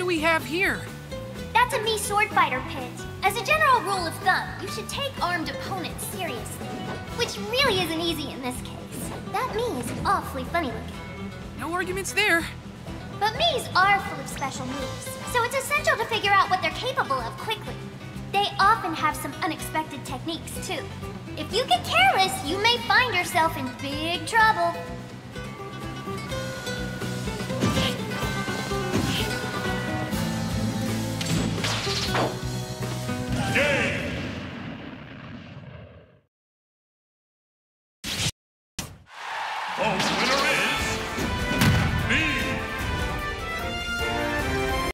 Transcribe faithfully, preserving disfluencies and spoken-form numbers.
we have here? That's a Mii sword fighter pit. As a general rule of thumb, you should take armed opponents seriously. Which really isn't easy in this case. That Mii is awfully funny looking. No arguments there. But Miis are full of special moves, so it's essential to figure out what they're capable of quickly. They often have some unexpected techniques, too. If you get careless, you may find yourself in big trouble. Game! The winner